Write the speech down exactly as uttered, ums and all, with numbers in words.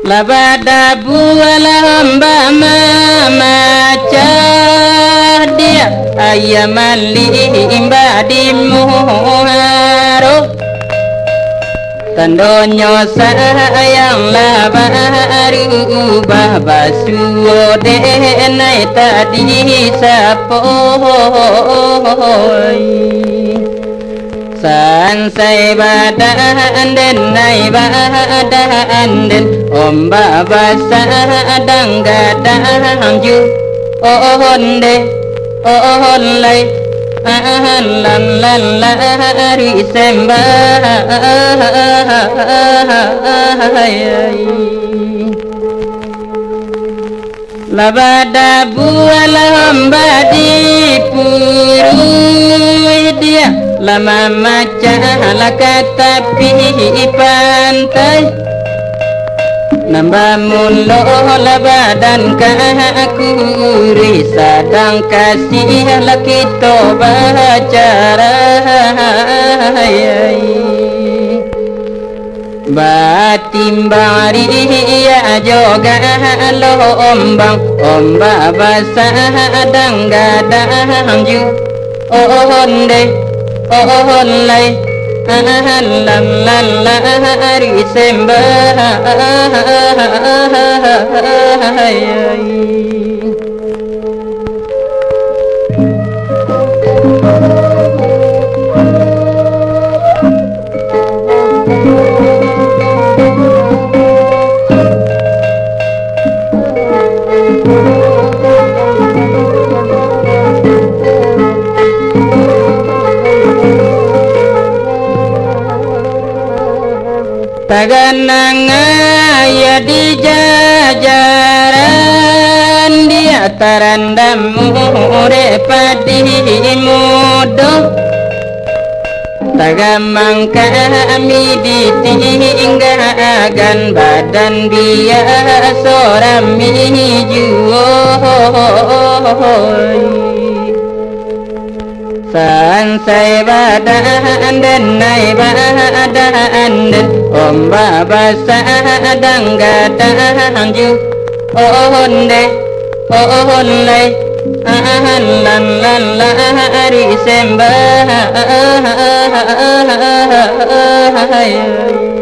labada buala hamba memacah dia ayam limba di muharo tandonyo sayang labaru babasuo denai tadi sapoi sansai badan den nai badan den om baba sadang gadang ju on de on lai an lan lan lari sembai labada buala hamba di purui dia lama macam kata pi pantai nambah mulo labadan kaku risadang kasih laki to bacara batimbang ria joga lo ombang omba basadang gadang ju onde onlai lan lan lari sembai taganang ya di jajaran dia tarandam mure padi mudo tagamang kami ditinggalkan badan dia seorang juoi sansai badan den nai badan den om baba sadang gadang ju on de on lai an lan lan lari sembai